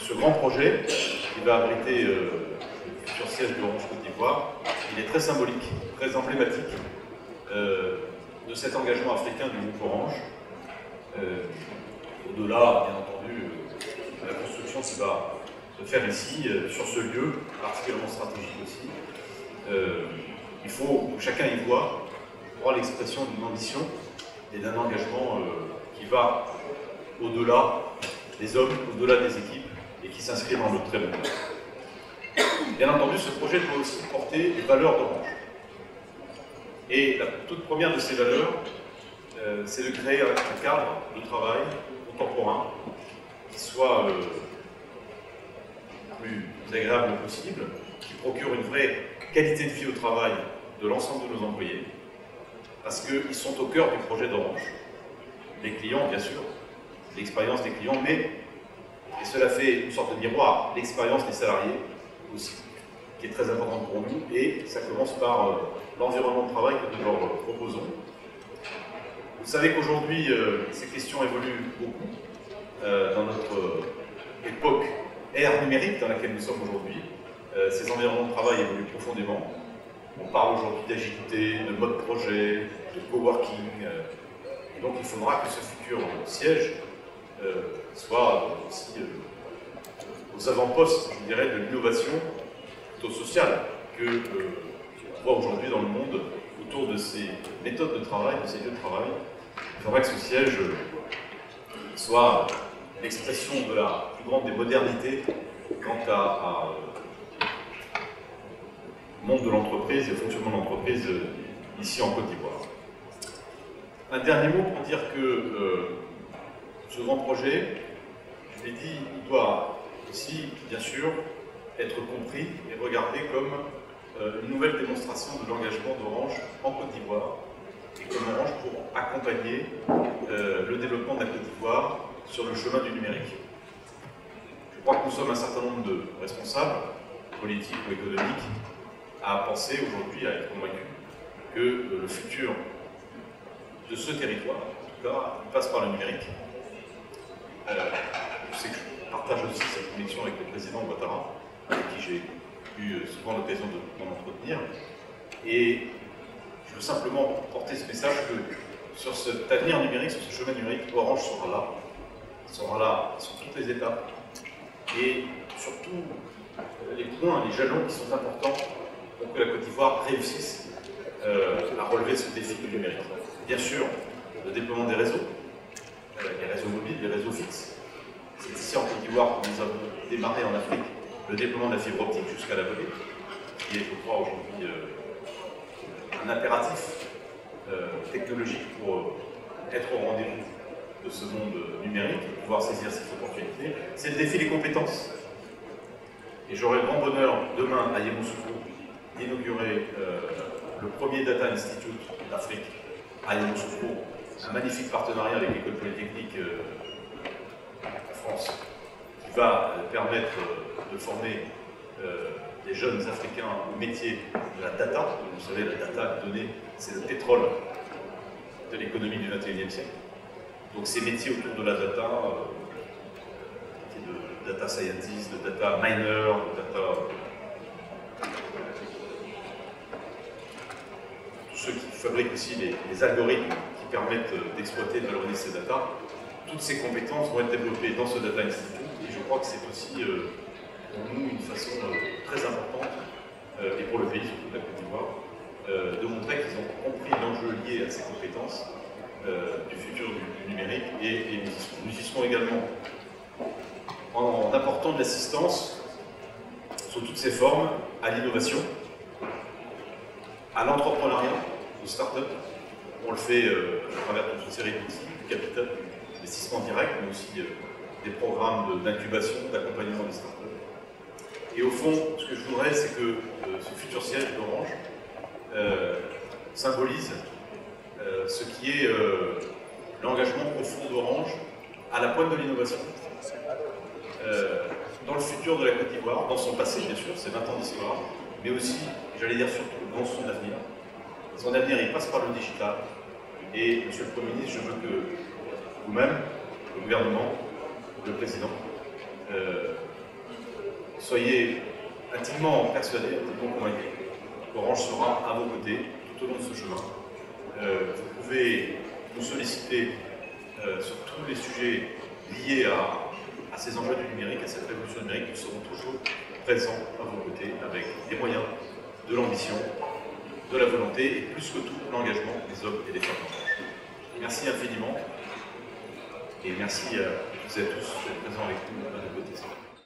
ce grand projet qui va abriter le futur siège d'Orange Côte d'Ivoire, il est très symbolique, très emblématique de cet engagement africain du groupe Orange. Au-delà, bien entendu, de la construction qui va se faire ici, sur ce lieu, particulièrement stratégique aussi, il faut que chacun y voit l'expression d'une ambition et d'un engagement qui va au-delà des hommes, au-delà des équipes, et qui s'inscrit dans le très long terme. Bien entendu, ce projet doit aussi porter les valeurs d'Orange. Et la toute première de ces valeurs, c'est de créer un cadre de travail contemporain qui soit le plus agréable possible, qui procure une vraie qualité de vie au travail de l'ensemble de nos employés, parce qu'ils sont au cœur du projet d'Orange. Les clients, bien sûr, l'expérience des clients, mais, et cela fait une sorte de miroir, l'expérience des salariés aussi, qui est très importante pour nous, et ça commence par l'environnement de travail que nous leur proposons. Vous savez qu'aujourd'hui, ces questions évoluent beaucoup dans notre époque, ère numérique dans laquelle nous sommes aujourd'hui. Ces environnements de travail évoluent profondément. On parle aujourd'hui d'agilité, de mode projet, de coworking, et donc il faudra que ce futur siège soit aussi aux avant-postes, je dirais, de l'innovation plutôt sociale que on voit aujourd'hui dans le monde autour de ces méthodes de travail, de ces lieux de travail. Il faudra que ce siège soit l'expression de la plus grande des modernités quant au monde de l'entreprise et au fonctionnement de l'entreprise ici en Côte d'Ivoire. Un dernier mot pour dire que ce grand projet, je l'ai dit, il doit aussi, bien sûr, être compris et regardé comme une nouvelle démonstration de l'engagement d'Orange en Côte d'Ivoire et comme Orange pour accompagner le développement de la Côte d'Ivoire sur le chemin du numérique. Je crois que nous sommes un certain nombre de responsables, politiques ou économiques, à penser aujourd'hui, à être convaincus que le futur de ce territoire, en tout cas, passe par le numérique. Je sais que je partage aussi cette conviction avec le président Ouattara, avec qui j'ai eu souvent l'occasion de m'en entretenir. Et je veux simplement porter ce message que sur cet avenir numérique, sur ce chemin numérique, Orange sera là sur toutes les étapes. Et surtout, les points, les jalons qui sont importants pour que la Côte d'Ivoire réussisse à relever ce défi du numérique. Bien sûr, le déploiement des réseaux, les réseaux mobiles, les réseaux fixes. C'est ici en Côte d'Ivoire que nous avons démarré en Afrique le déploiement de la fibre optique jusqu'à la volée, qui est, je crois, aujourd'hui un impératif technologique pour être au rendez-vous de ce monde numérique et pouvoir saisir cette opportunité. C'est le défi des compétences. Et j'aurai le grand bonheur demain à Yamoussoukro d'inaugurer le premier Data Institute d'Afrique à Yamoussoukro, un magnifique partenariat avec l'École Polytechnique de France qui va permettre de former des jeunes Africains au métier de la data. Vous savez, la data, les données, c'est le pétrole de l'économie du XXIe siècle. Donc ces métiers autour de la data, de data scientist, de data miner, de data... tous ceux qui fabriquent aussi les algorithmes qui permettent d'exploiter et de valoriser ces data, toutes ces compétences vont être développées dans ce Data Institute et je crois que c'est aussi pour nous une façon très importante et pour le pays, surtout la Côte d'Ivoire, de montrer qu'ils ont compris l'enjeu lié à ces compétences du futur du numérique et nous y serons également en apportant de l'assistance sous toutes ses formes à l'innovation, à l'entrepreneuriat, aux startups. On le fait à travers toute une série d'outils, du capital, d'investissement direct, mais aussi des programmes d'incubation, d'accompagnement des startups. Et au fond, ce que je voudrais, c'est que ce futur siège d'Orange symbolise ce qui est l'engagement profond d'Orange à la pointe de l'innovation. Dans le futur de la Côte d'Ivoire, dans son passé bien sûr, c'est 20 ans d'histoire, mais aussi, j'allais dire surtout, dans son avenir. Son avenir, il passe par le digital. Et Monsieur le Premier ministre, je veux que vous-même, le gouvernement, le président, soyez intimement persuadés, intimement convaincus qu'Orange sera à vos côtés tout au long de ce chemin. Vous pouvez nous solliciter sur tous les sujets liés à ces enjeux du numérique, à cette révolution numérique. Nous serons toujours présents à vos côtés avec des moyens, de l'ambition, de la volonté et plus que tout l'engagement des hommes et des femmes d'Orange. Merci infiniment et merci à toutes et à tous d'être présents avec nous à nos côtés.